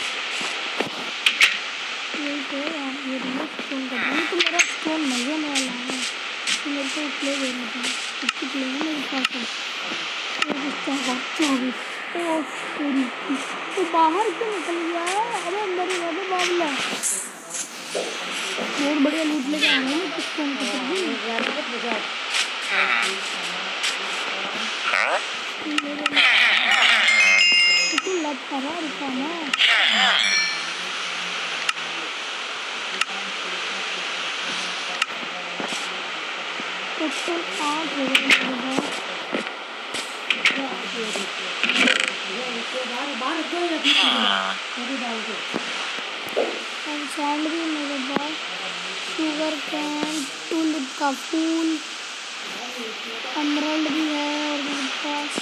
यही तो आप ये स्टोन कर देंगे। तो मेरा स्टोन मजे में वाला है, तो मेरे को प्ले देना था। कितनी प्ले है मेरे पास है? तो बाहर क्यों निकल गया? अरे अंदर ही है बाबला। बहुत बढ़िया लूट लेके आ रहे हैं किसको तो लग रहा रुकाना। टोटल 8 हो गए। सैंड भी मेरे पास, शुगर कैन, टूलिप का फूल, एमराल्ड भी है और मेरे पास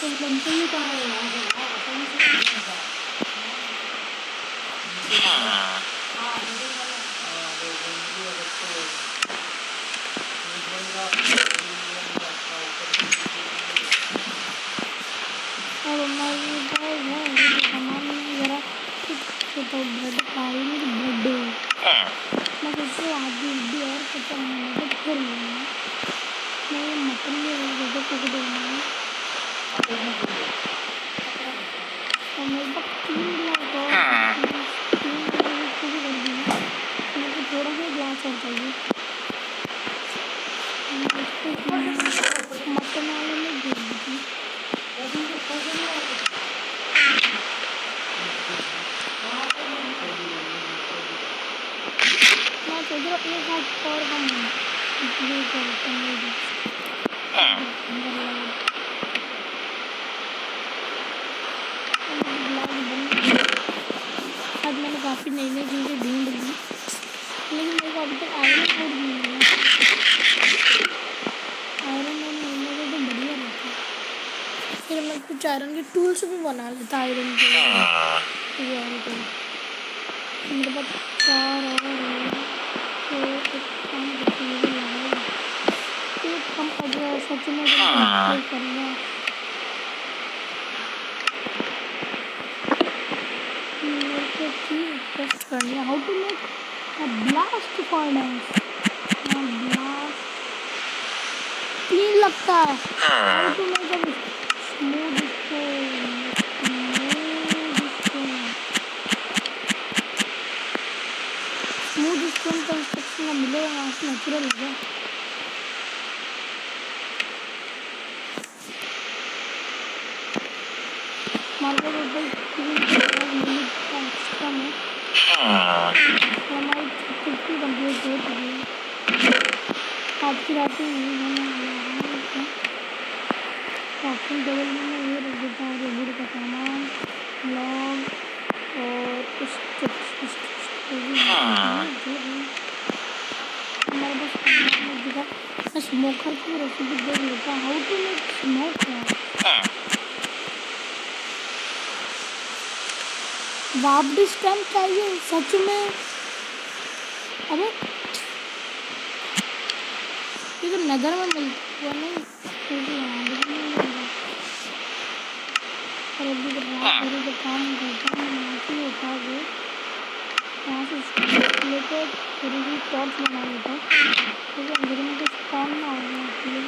और हमारे पास है सामान जरा तो ब्रेड खाई मेरी ब्रेड मैं कैसे आधी भी और खत्म होने तो फिर लेना मैं मटन भी ज़्यादा कुक देना और मेरे पास 3 गिलास और 3 गिलास को भी कर देना। मेरे को थोड़ा सा गिलास और चाहिए। मटन वाले में दे दीजिए। मैं सोच रहा अपने साथ और हम ये करते हैं। आज मैंने काफ़ी नई नई चीज़ें ढूंढ ली, लेकिन मेरे को अभी तक आयरन कोड नहीं मिला। आयरन मैन मिलने को तो बढ़िया रहता। फिर मैं कुछ आयरन के टूल्स भी बना लेता आयरन के लिए। मेरे पास 4 और तो एक काम करते हैं, एक कम अगर सच में करना टेस्ट करनी है। How to make a blast furnace. Blast 3 लगता है। How to make a smooth stone construction मिलेगा नेचुरल होगा। हमारे एक्स्ट्रा में हमारी 50 कंप्लीट हो चुकी है। आज की रात क्राफ्टिंग टेबल में मैं ये रख देता हूँ वुड का सामान, लॉग और कुछ हमारे पास मैं स्मोकर की रेसिपी देख लेता हूँ। हाउ टू मेक स्मोक वापडी स्टैम्प चाहिए सच में। अबे ये तो नगर में मिलता नहीं, और अभी तो काम करता हूँ यहाँ से उठा के यहाँ से लेकर थोड़ी सी टॉर्च बना लेता हूँ क्योंकि अंदर में कुछ काम ना हो जाए।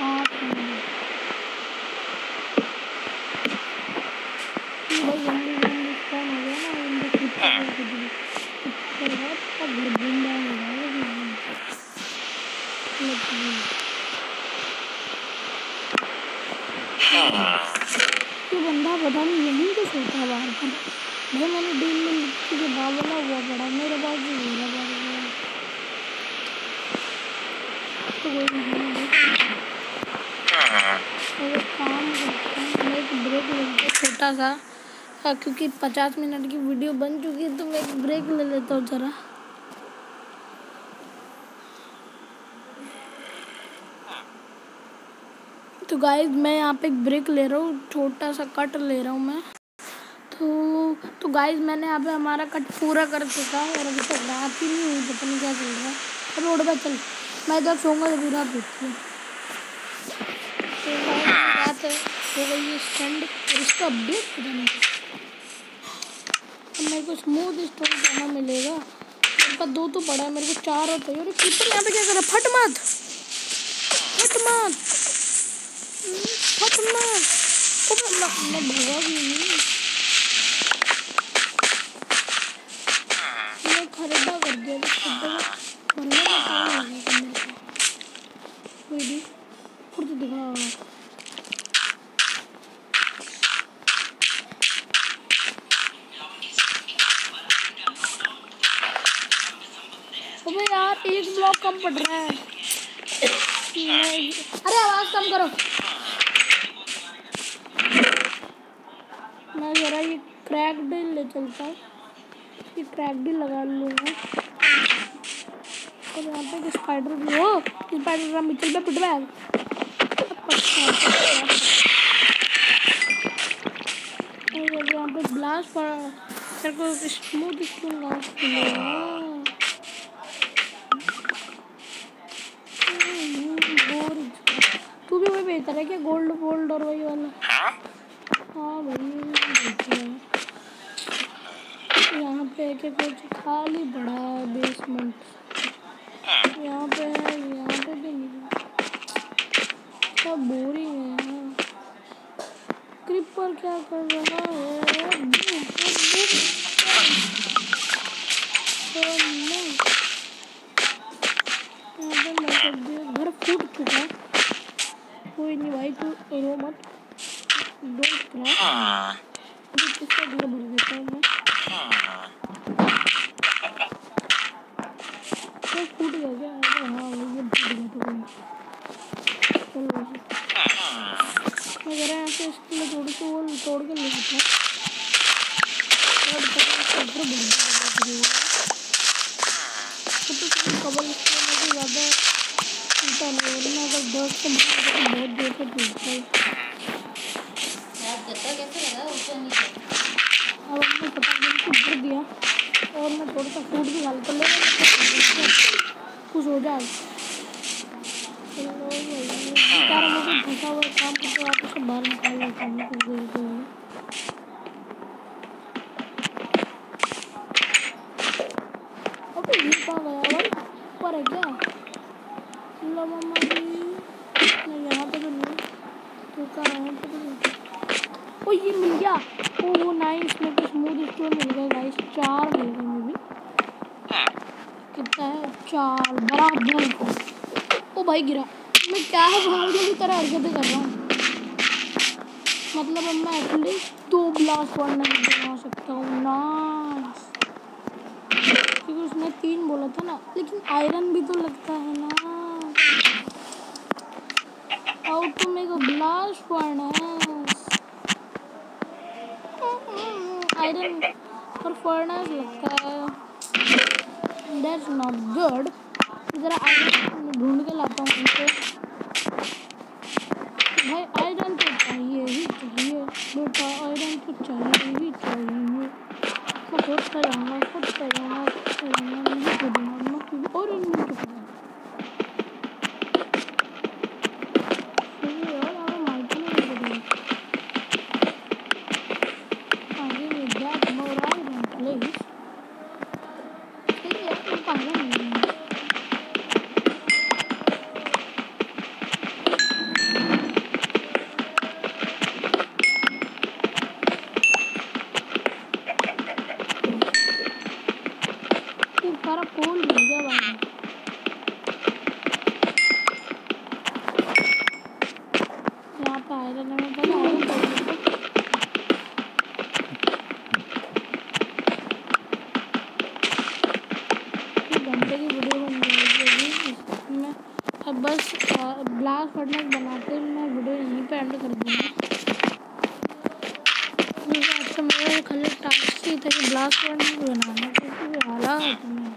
भाई जल्दी जल्दी काम हो गया ना इनके घर गुंडा हो जाएगा। ये बंदा पता नहीं यहीं तो सोता है बाहर पर। भाई मैंने डील में लिखी के बावला हुआ पड़ा मेरे पास भी हो रहा बार तो कोई नहीं काम करता है। छोटा सा, क्योंकि 50 मिनट की वीडियो बन चुकी है तो मैं एक ब्रेक ले लेता हूँ ज़रा। तो गाइस मैं यहाँ पे एक ब्रेक ले रहा हूँ, छोटा सा कट ले रहा हूँ मैं। तो गाइस मैंने यहाँ पे हमारा कट पूरा कर चुका है और अभी तक रात ही नहीं हुई, पता नहीं क्या चल रहा है। अब रोड पे चल, मैं जब सोऊंगा जब रात होती है। तो रात हो गई है स्टैंड और इसका अपडेट पता नहीं। अब मेरे को स्मूथ स्टोन करना मिलेगा। मेरे पास 2 तो पड़ा है, मेरे को 4 और चाहिए। और कीपर यहाँ पे क्या कर रहा है? फट मत मैं भगा भी नहीं, मैं खरीदा कर दिया। खुद दिखा अबे यार, एक ब्लॉक कम पड़ रहा है। अरे आवाज कम करो। मैं जरा ये क्रैक डील ले चलता हूँ, ये क्रैक डील लगा लूँगा। और यहाँ पे स्पाइडर भी हो, स्पाइडर का मिचल पे पिट बैग। यहाँ पे ब्लास्ट पड़ा, तेरे को स्मूथ स्टोन तू भी वही बेहतर है क्या? गोल्ड और वही वाला? हाँ भाई, यहाँ पे कुछ खाली बड़ा है बेसमेंट। यहाँ पे है, यहाँ पे भी नहीं, सब बोरिंग है यहाँ। क्रिपर क्या कर रहा है? घर फूट चुका है। कोई नहीं भाई, तू रो मत, डोंट क्राई। किसका घर भर देता हूँ मैं। तो फूट गया क्या? हाँ ये फूट गया। तो चलो मैं जरा यहाँ से इसके लिए थोड़ी सी वो तोड़ के ले सकता हूँ। कबल ज़्यादा टूटा नहीं, वरना अगर 10 से बहुत देर से टूटता है। अब हमने पता भर दिया और मैं थोड़ा सा फूड भी डाल कर ले कुछ हो जाए। बेचारा मुझे फंसा हुआ काम करते वापस से बाहर निकाल लेता हूँ कुछ देर के लिए। अबे ये कहाँ गया भाई? ऊपर है क्या? लो मम्मा जी, नहीं यहाँ पे तो नहीं, तो कहाँ यहाँ पे तो नहीं। ओ ये मिल गया। ओ नाइस, मेरे को स्मूथ स्टोन मिल गया गाइस। 4 मिल गए मुझे। कितना है? 4 बराबर। ओ भाई गिरा। मैं क्या भावना की तरह हरकतें कर रहा हूँ। मतलब अब मैं एटलीस्ट 2 ब्लास्ट वार्निंग बना सकता हूँ ना, क्योंकि उसने 3 बोला था ना। लेकिन आयरन भी तो लगता है ना। How to make a blast furnace? Iron और फर्नेस लगता है। That's not good. जरा आयरन ढूंढ के लाता हूँ उनको। भाई आयरन तो चाहिए ही चाहिए बेटा, आयरन तो चाहिए ही चाहिए। मैं खोदता जाऊँगा नहीं खोदूँगा मैं, और इनमें चुका आगे में दैट मोर आयरन प्लीज। सारा पोल मिल गया भाई। यहाँ पे आयरन है, पहले आयरन घंटे की वीडियो बन जाएगी इसमें। अब बस ब्लास्ट फर्नेस बनाते हुए मैं वीडियो यहीं पे एंड कर दूँगा। ब्लास्ट फर्नेस बनाना क्योंकि हालात में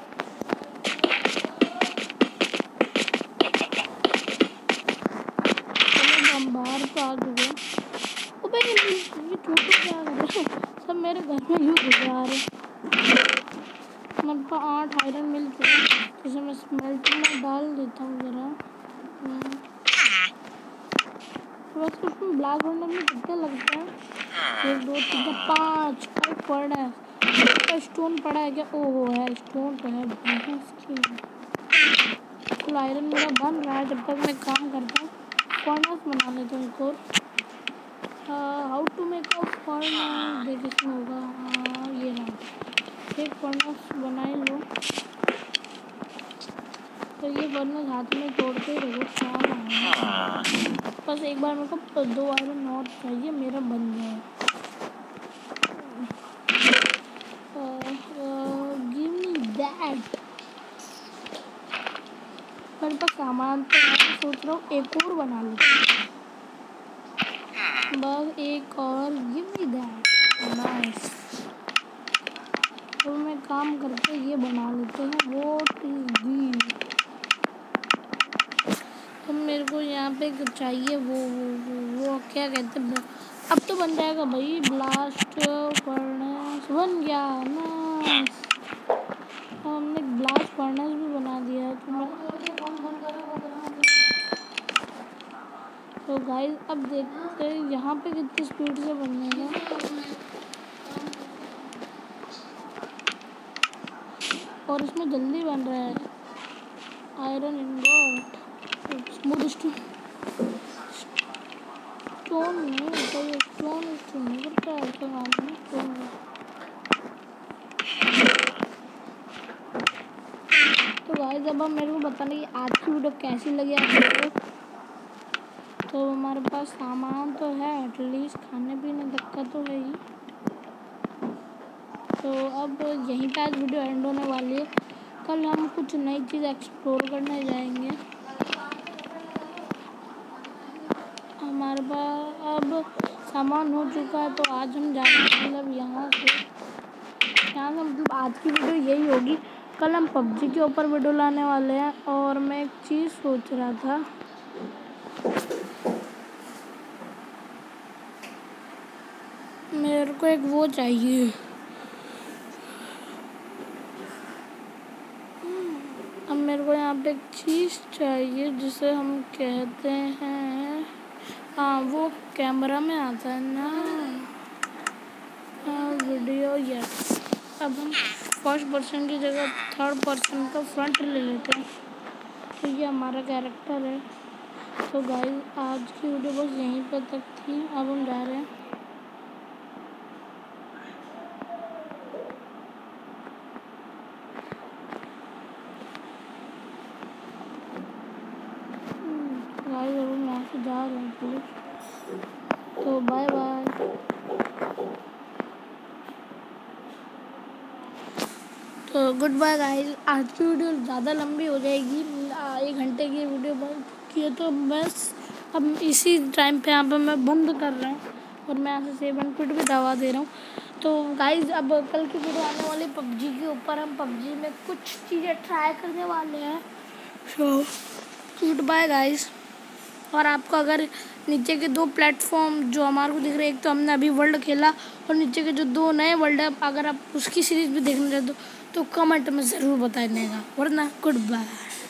हम बाहर तो आ चुके हैं। अबे ये टूटू क्या कर रहे हैं? सब मेरे घर में यूँ घुस आ रहे हैं। मेरे पास 8 आयरन मिल चुके हैं, जिसे मैं स्मेल्टर में डाल देता हूँ ज़रा। वैसे उसमें ब्लैक होने में कितने लगते हैं? 1 2 3 4 5 फर्नेस। स्टोन पड़ा है क्या? ओहो है, स्टोन तो है फुल आयरन मेरा बन रहा है। जब तक मैं काम करता हूँ फर्नेस बना लेता हूँ एक और। How to make a furnace देख इसमें होगा। ये रहा, एक फर्नेस बना ही लो। तो ये फर्नेस हाथ में तोड़ते ही रहो, क्या बस एक बार मेरे को 2 आयरन और चाहिए, मेरा बन जाए। Give me that. मेरे पास सामान तो है, सोच रहा हूँ एक और बना लूँ, बस एक और। Give me that, nice. तो मैं काम करके ये बना लेते हैं। What is the? तो मेरे को यहाँ पे चाहिए वो क्या कहते हैं, अब तो बन जाएगा भाई। ब्लास्ट फर्नेस बन गया, नाइस। हमने ब्लास्ट फर्नेस भी बना दिया है। तो गाइस अब देखते हैं यहाँ पे कितनी स्पीड से बनने का। और इसमें जल्दी बन रहा है। आयरन इंगोट, स्मूथ स्टोन नहीं होता, ये स्टोन नहीं करता है ऐसा काम नहीं। स्टोन तो गाइस अब मेरे को बताना कि आज की वीडियो कैसी लगी आपको। तो हमारे पास सामान तो है, एटलीस्ट खाने पीने तक का तो है ही। तो अब यहीं पे आज वीडियो एंड होने वाली है। कल हम कुछ नई चीज़ एक्सप्लोर करने जाएंगे। हमारे पास अब सामान हो चुका है, तो आज हम जाएंगे मतलब यहाँ से मतलब आज की वीडियो यही होगी। कल हम पबजी के ऊपर वीडियो लाने वाले हैं। और मैं एक चीज़ सोच रहा था, मेरे को एक वो चाहिए। अब मेरे को यहाँ पे एक चीज़ चाहिए जिसे हम कहते हैं, हाँ वो कैमरा में आता है ना, वीडियो। यस, अब हम फर्स्ट पर्सन की जगह थर्ड पर्सन का फ्रंट ले लेते हैं। तो ये हमारा कैरेक्टर है। तो गाइस आज की वीडियो बस यहीं पर तक थी। अब हम जा रहे हैं। गाइस अब हम यहाँ से जा रहे हैं प्लीज। तो बाय बाय। तो गुड बाय गाइस। आज की वीडियो ज़्यादा लंबी हो जाएगी, 1 घंटे की वीडियो बंद की है। तो बस अब इसी टाइम पे यहाँ पे मैं बंद कर रहा हूँ और मैं यहाँ से सेव एंड क्विट भी दबा दे रहा हूँ। तो गाइस अब कल की वीडियो आने वाली पबजी के ऊपर। हम पबजी में कुछ चीज़ें ट्राई करने वाले हैं। So good bye guys. और आपको अगर नीचे के 2 प्लेटफॉर्म जो हमारे को दिख रहे हैं, एक तो हमने अभी वर्ल्ड खेला और नीचे के जो 2 नए वर्ल्ड है, अगर आप उसकी सीरीज़ भी देखना चाहते हो तो कमेंट में ज़रूर बताइएगा। वरना गुड बाय।